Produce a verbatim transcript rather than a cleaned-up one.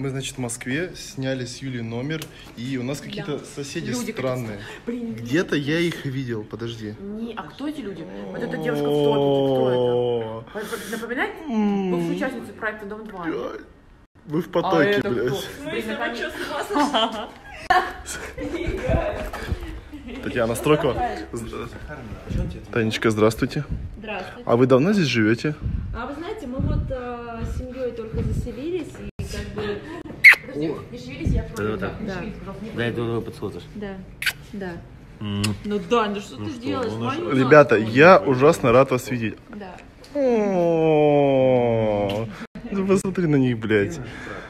Мы, значит, в Москве сняли с Юлей номер, и у нас какие-то да. соседи люди странные. Где-то я их видел, подожди. Не, а кто эти люди? Вот эта девушка в топике, кто это? Напоминает бывшую участницу проекта Дом два. Вы в потоке, а блядь. Татьяна Строкова. Танечка, здравствуйте. Здравствуйте. А вы давно здесь живете? А вы знаете, мы вот э, с семьей только заселились и как бы... Подожди, не шевелись, я против. Да, да. Да, это подсмотришь. Да, да. Mm. Ну да, ну что ну ты что, делаешь? ну, Маленький ребята, надо, я ужасно рад вас видеть. Да. О-о-о. Посмотри на них, блядь.